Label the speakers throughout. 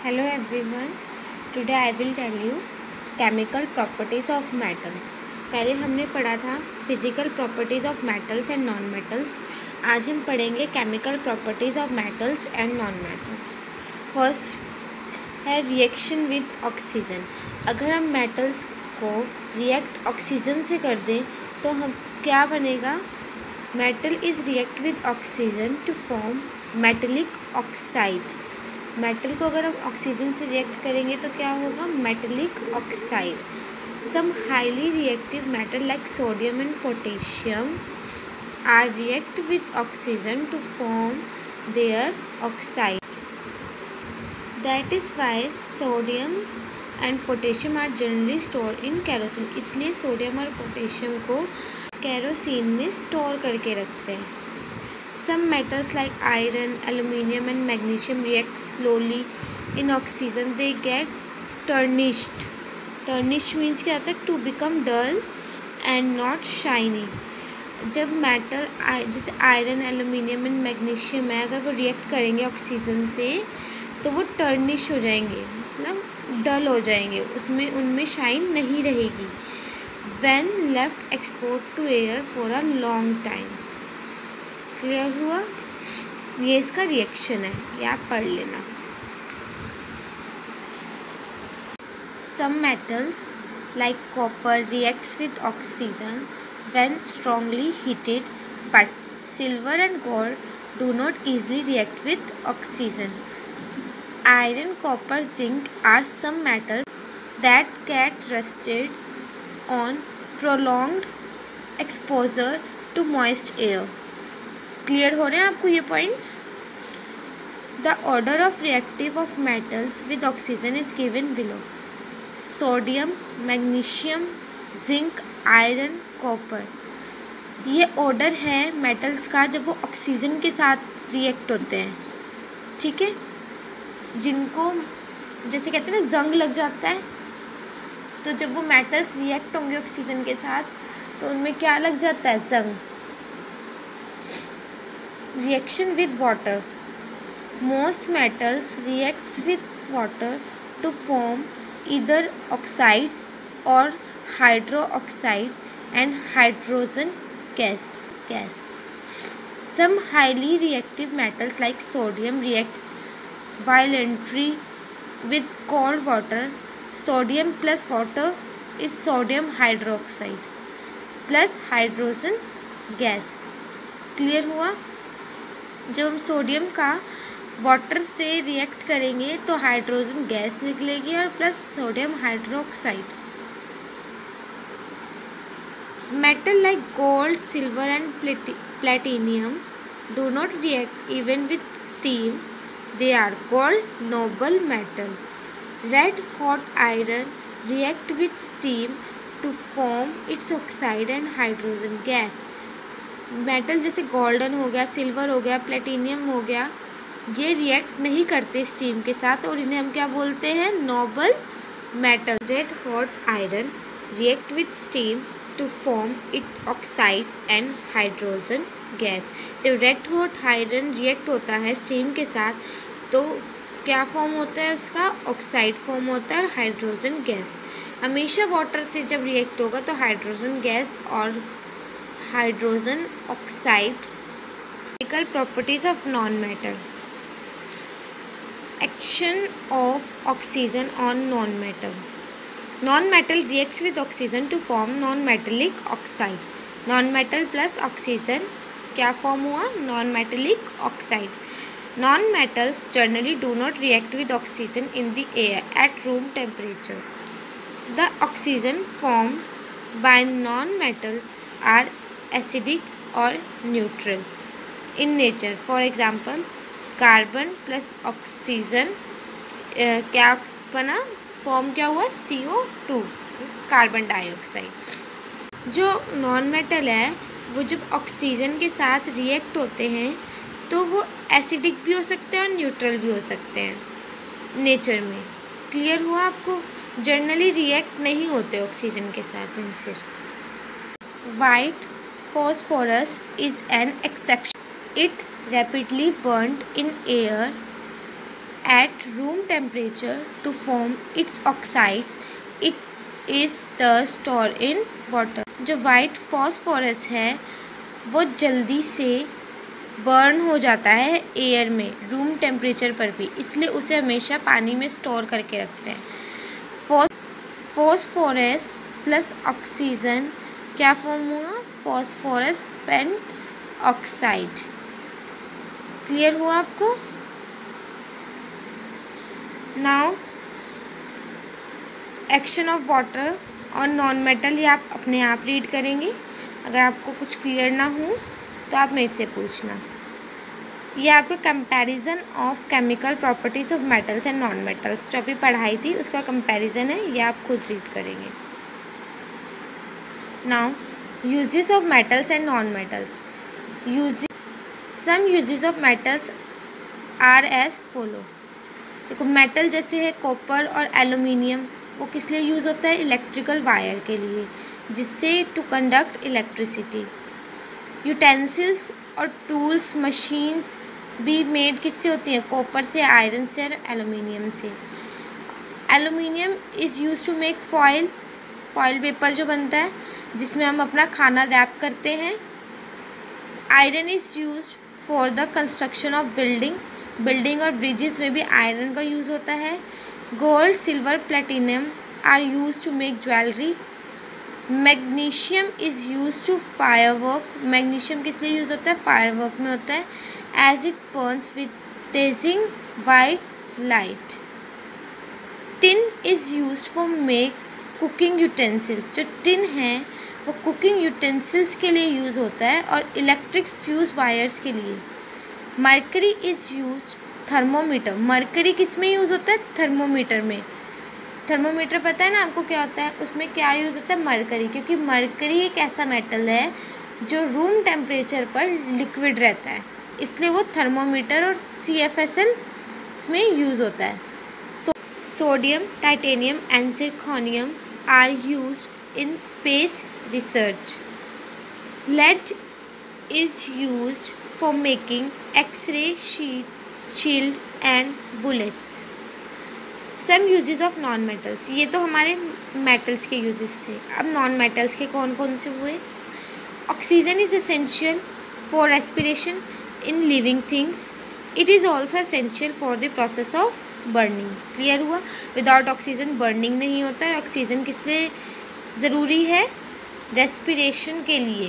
Speaker 1: Hello everyone. Today I will tell you chemical properties of metals. पहले हमने पढ़ा था physical properties of metals and non metals. आज हम पढ़ेंगे chemical properties of metals and non metals. First है reaction with oxygen. अगर हम मेटल्स को रिएक्ट ऑक्सीजन से कर दें तो हम क्या बनेगा. Metal is react with oxygen to form metallic oxide. Metal को अगर हम ऑक्सीजन से रिएक्ट करेंगे तो क्या होगा, metallic oxide. Some highly reactive metal like sodium and potassium are react with oxygen to form their oxide. That is why sodium and potassium are generally store in kerosene. इसलिए sodium और potassium को kerosene में store करके रखते हैं. Some metals like iron, aluminium and magnesium react slowly in oxygen. They get tarnished. Tarnished means क्या होता है, to become dull and not shiny. जब मेटल जैसे आयरन, एलुमिनियम एंड मैग्नीशियम है, अगर वो रिएक्ट करेंगे ऑक्सीजन से तो वो टर्निश हो जाएंगे, मतलब डल हो जाएंगे, उसमें उनमें शाइन नहीं रहेगी. When left exposed to air for a long time. Clear हुआ. ये इसका रिएक्शन है, ये आप पढ़ लेना. Some metals like copper reacts with oxygen when strongly heated, but silver and gold do not easily react with oxygen. Iron, copper, zinc are some metals that get rusted on prolonged exposure to moist air. Clear हो रहे हैं आपको ये points. The order of reactive of metals with oxygen is given below. Sodium, magnesium, zinc, iron, copper. ये order है metals का जब वो ऑक्सीजन के साथ रिएक्ट होते हैं. ठीक है, जिनको जैसे कहते हैं ना जंग लग जाता है, तो जब वो मेटल्स रिएक्ट होंगे ऑक्सीजन के साथ तो उनमें क्या लग जाता है, जंग. Reaction with water. Most metals reacts with water to form either oxides or hydroxide and hydrogen gas. Some highly reactive metals like sodium reacts violently with cold water. Sodium plus water is sodium hydroxide plus hydrogen gas. Clear हुआ. जब हम sodium का water से react करेंगे तो hydrogen gas निकलेगी और plus sodium hydroxide. Metal like gold, silver and platinum do not react even with steam. They are called noble metal. Red hot iron react with steam to form its oxide and hydrogen gas. Metal जैसे golden हो गया, silver हो गया, platinum हो गया, ये react नहीं करते स्टीम के साथ और इन्हें हम क्या बोलते हैं, noble metal. Red hot iron react with steam to form it oxides and hydrogen gas. जब रेड हॉट आयरन रिएक्ट होता है स्टीम के साथ तो क्या फॉर्म होता है, उसका ऑक्साइड फॉर्म होता है और हाइड्रोजन गैस. हमेशा वाटर से जब रिएक्ट होगा तो हाइड्रोजन गैस और hydrogen oxide. Chemical properties of non metal. Action of oxygen on non metal. Non metal reacts with oxygen to form non metallic oxide. Non metal plus oxygen क्या form हुआ, non metallic oxide. Non metals generally do not react with oxygen in the air at room temperature. The oxygen form by non metals are acidic or neutral in nature. For example, carbon plus oxygen क्या बना, form क्या हुआ, CO2, carbon dioxide. जो non metal है वो जब oxygen के साथ रिएक्ट होते हैं तो वो एसिडिक भी हो सकते हैं और न्यूट्रल भी हो सकते हैं नेचर में. क्लियर हुआ आपको. जनरली रिएक्ट नहीं होते ऑक्सीजन के साथ इनसे. White phosphorus is an exception. It rapidly burnt in air at room temperature to form its oxides. It is thus stored in water. जो वाइट फॉस्फोरस है वो जल्दी से बर्न हो जाता है एयर में, रूम टेम्परेचर पर भी, इसलिए उसे हमेशा पानी में स्टोर करके रखते हैं। फॉस्फोरस प्लस ऑक्सीजन क्या फॉर्म हुआ? Phosphorus pentoxide. क्लियर हुआ आपको? नाउ एक्शन ऑफ वाटर और नॉन मेटल, ये आप अपने आप रीड करेंगे। अगर आपको कुछ क्लियर ना हो तो आप मेरे से पूछना। ये आपका comparison of chemical properties of metals and non metals जो अभी पढ़ाई थी उसका कंपैरिजन है, ये आप खुद रीड करेंगे। Now uses of metals and non metals. Some uses of metals are as follow. देखो मेटल जैसे है कॉपर और एल्युमिनियम, वो किस लिए यूज़ होता है? इलेक्ट्रिकल वायर के लिए, जिससे टू कंडक्ट इलेक्ट्रिसिटी। यूटेंसिल्स और टूल्स मशीन्स भी मेड किससे होती हैं? कॉपर से, आयरन से और एल्युमिनियम से। Aluminium is use to make foil paper जो बनता है जिसमें हम अपना खाना रैप करते हैं। Iron is use for the construction of building और ब्रिजेस में भी आयरन का यूज़ होता है। Gold, silver, platinum are use to make jewellery. Magnesium is use to firework. मैग्नीशियम किस लिए यूज़ होता है? फायरवर्क में होता है। As it burns with dazzling white light. Tin is use for make cooking utensils. जो टिन है वो कुकिंग यूटेंसिल्स के लिए यूज़ होता है और इलेक्ट्रिक फ्यूज वायर्स के लिए। Mercury is use thermometer. Mercury किस में यूज़ होता है? थर्मोमीटर में। थर्मोमीटर पता है ना आपको क्या होता है? उसमें क्या यूज़ होता है? मरकरी, क्योंकि मरकरी एक ऐसा मेटल है जो रूम टेम्परेचर पर लिक्विड रहता है, इसलिए वो थर्मोमीटर और CFSL इसमें यूज़ होता है। Sodium, titanium and zirconium are used in space research. Lead is used for making X ray shield and bullets. Some uses of non metals. ये तो हमारे मेटल्स के यूजेस थे। अब नॉन मेटल्स के कौन कौन से हुए? Oxygen is essential for respiration in living things. It is also essential for the process of burning. Clear हुआ? विदाउट ऑक्सीजन बर्निंग नहीं होता है। ऑक्सीजन किस लिए ज़रूरी है? रेस्पिरेशन के लिए।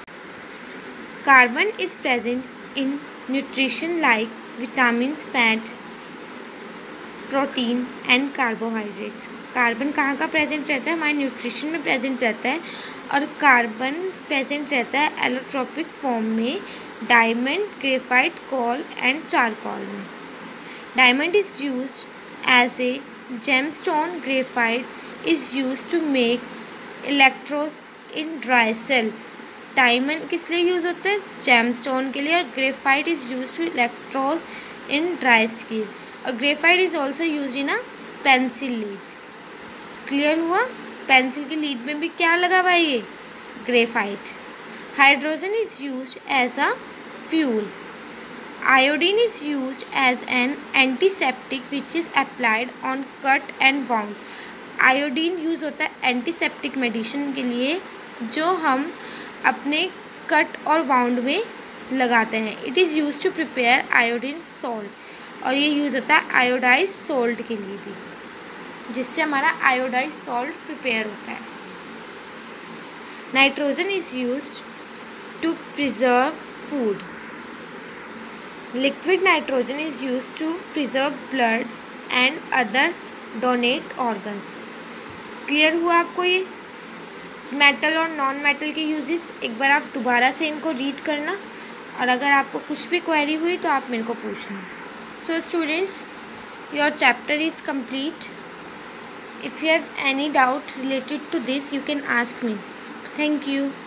Speaker 1: Carbon is present in nutrition like vitamins, fat, protein and carbohydrates. Carbon कहाँ का प्रेजेंट रहता है? हमारे न्यूट्रिशन में प्रेजेंट रहता है। और कार्बन प्रेजेंट रहता है एलोट्रोपिक फॉर्म में diamond, graphite, coal and charcoal में। Diamond is used as a gemstone. Graphite is used to make electrodes in dry cell. Diamond किस लिए यूज़ होता है? जेमस्टोन के लिए। और graphite is used to electrodes in dry skin. और graphite is also use in a pencil lead. Clear हुआ? Pencil की लीड में भी क्या लगा हुआ है? ये graphite. Hydrogen is use as a fuel. Iodine is use as an antiseptic which is applied on cut and wound. Iodine use होता है एंटीसेप्टिक मेडिसिन के लिए जो हम अपने कट और वाउंड में लगाते हैं। It is use to prepare iodine salt. और ये यूज़ होता है आयोडाइज सॉल्ट के लिए भी, जिससे हमारा आयोडाइज सॉल्ट प्रिपेयर होता है। Nitrogen is used to preserve food. Liquid nitrogen is used to preserve blood and other donate organs. Clear हुआ आपको? ये मेटल और नॉन मेटल के यूजेस एक बार आप दोबारा से इनको रीड करना, और अगर आपको कुछ भी क्वेरी हुई तो आप मेरे को पूछना। So students, your chapter is complete. If you have any doubt related to this, you can ask me. Thank you.